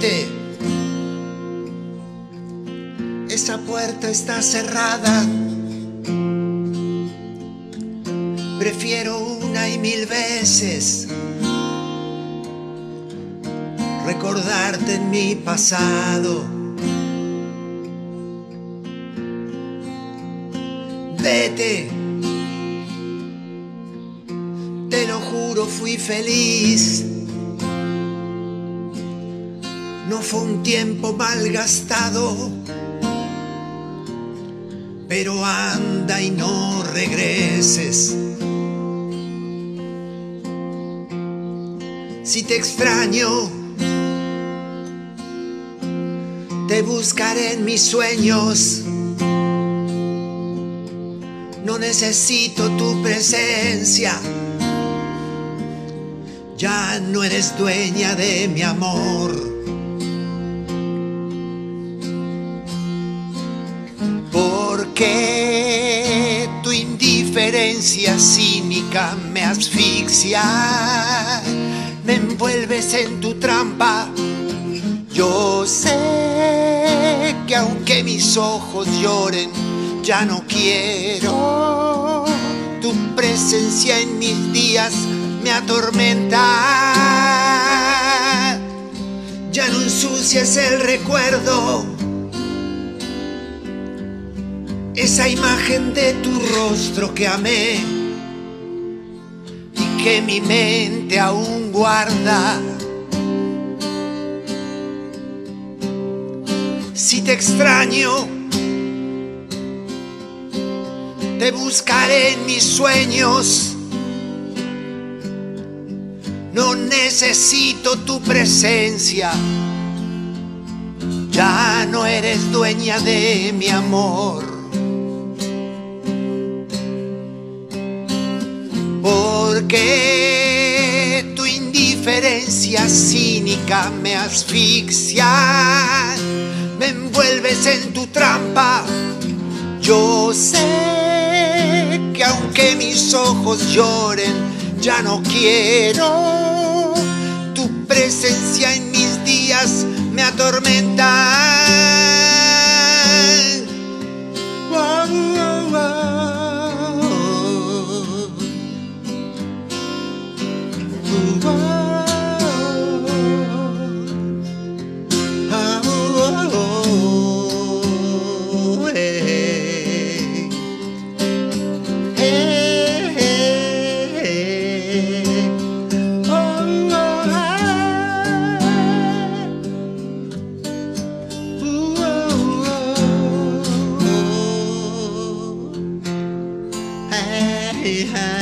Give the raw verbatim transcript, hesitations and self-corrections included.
Vete. Esa puerta está cerrada. Prefiero una y mil veces recordarte en mi pasado. Vete. Te lo juro, fui feliz. No fue un tiempo malgastado, pero anda y no regreses. Si te extraño, te buscaré en mis sueños. No necesito tu presencia. Ya no eres dueña de mi amor. Porque tu indiferencia cínica me asfixia. Me envuelves en tu trampa. Yo sé que aunque mis ojos lloren, ya no quiero. Tu presencia en mis días me atormenta. Ya no ensucias el recuerdo, esa imagen de tu rostro que amé y que mi mente aún guarda. Si te extraño, te buscaré en mis sueños. No necesito tu presencia. Ya no eres dueña de mi amor. Porque tu indiferencia cínica me asfixia. Me envuelves en tu trampa. Yo sé que aunque mis ojos lloren, ya no quiero. Tu presencia en mis días me atormenta. Wow, wow, wow. Wow. Oh, oh, hey. Hey, hey. Oh, oh, oh, oh. Hey, hey.